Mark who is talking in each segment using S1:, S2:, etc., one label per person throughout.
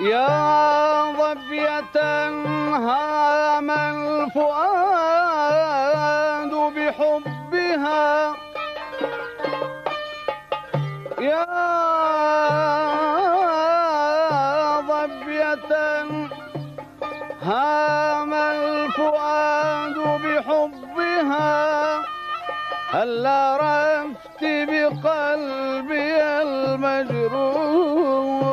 S1: يا ظبية هام الفؤاد بحبها، يا ظبية هام الفؤاد بحبها، هلا رفت بقلبي المجروح.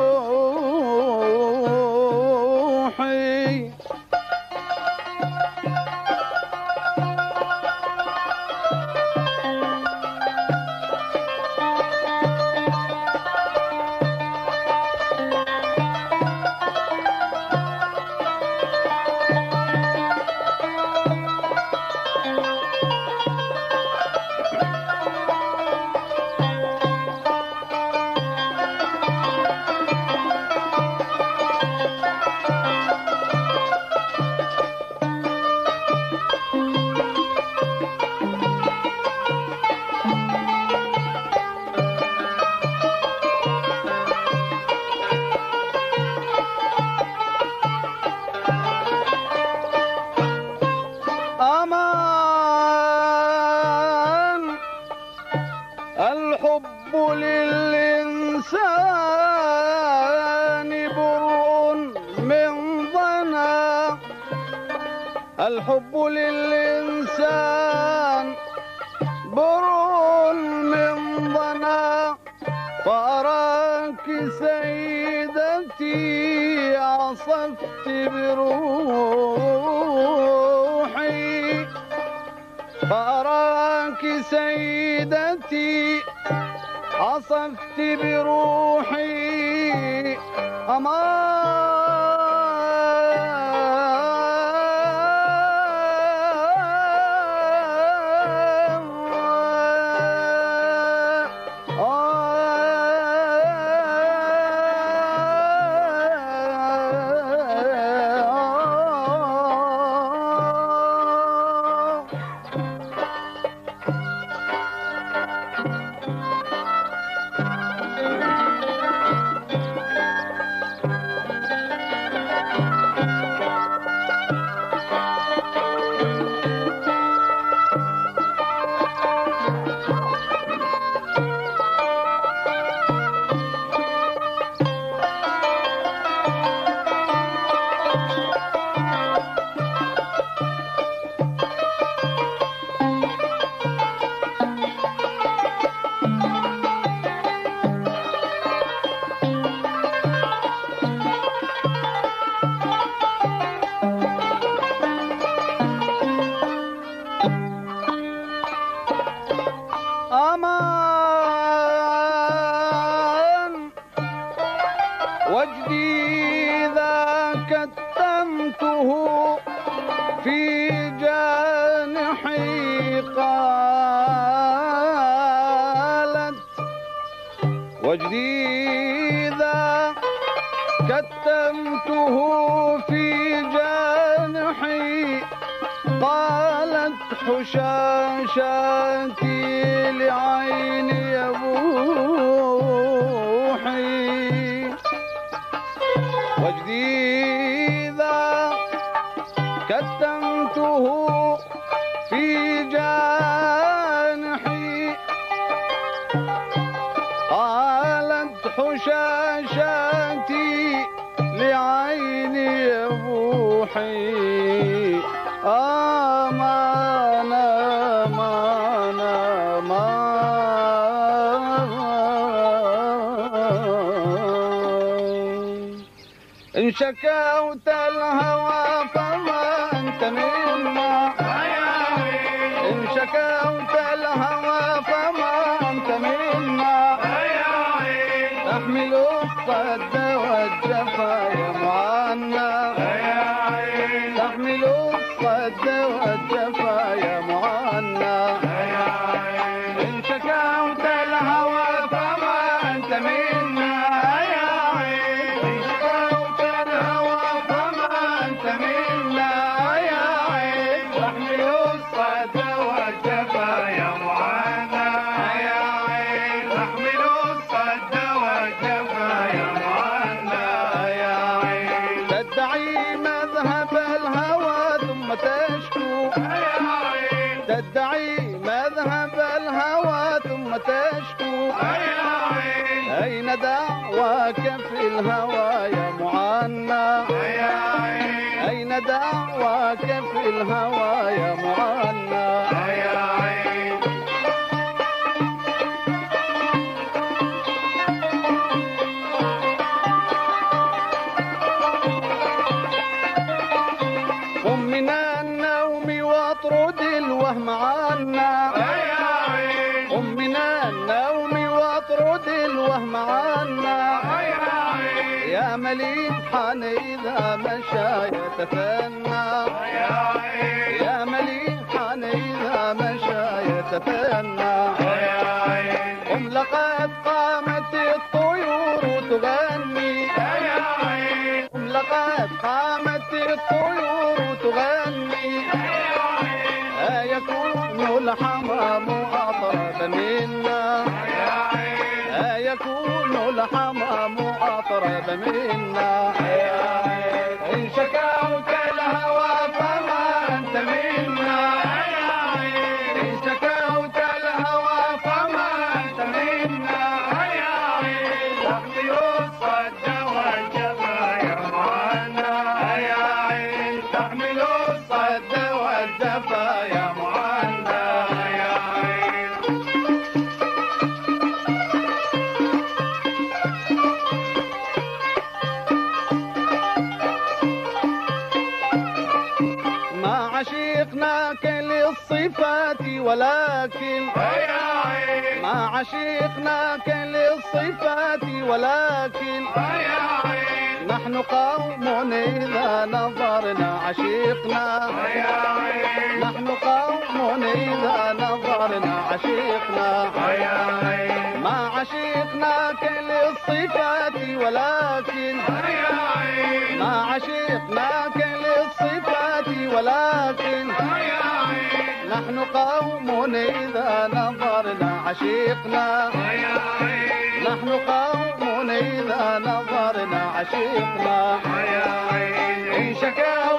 S1: أمان الحب للإنسان برء من ظنا، الحب للإنسان برء من ظنا، فأراك سيدتي عصفت بروحي، فأراك سيدتي عصفت بروحي. أمان وجدي ذا كتمته في جانحي، قالت وجدي ذا كتمته في جانحي، قالت حشاشاتي لعيني يبوحي، وجدي ذا كتمته في جانحي، قالت حشاشاتي لعيني يبوحي. أمان أمان أمان إن شكوت الهوى فما أنت منا، إن شكوت الهوى فما أنت منا، تحمل الصد والجفا يا معنا، تحمل الصد والجفا يا معنا. إن شكوت الهوى فما أنت منا، إن شكوت الهوى فما أنت منا، تحمل الصد والجفا يا معنا، تحمل الصد والجفا يا معنا. أين دعواك في الهوى يا معنى أين دعواك في الهوى يا معنى قم من النوم واطرد الوهم عنا قم من النوم واطرد الوهم عنا يا مليحا إذا مشى يتثنى يا مليحا إذا مشى يتثنى قم لقد قامت الطيور تغني قم لقد قامت الطيور تغني أيكون الحمام أطرب منا أيكون الحمام أطرب منا إن شكوت الهوى فما أنت منا إن شكوت الهوى فما أنت منا تحمل الصد والجفا يا معنا تحمل الصد والجفا يا معنا ما عشقناك للصفات ولكن ما عشقناك للصفات ولكن نحن قوم إذا نظرنا عشقنا نحن قوم إذا نظرنا عشقنا ما عشقناك للصفات ولكن ما عشقناك للصفات ولكن نحن قوم إذا نظرنا عشقنا نحن قوم إذا نظرنا عشقنا إن شكا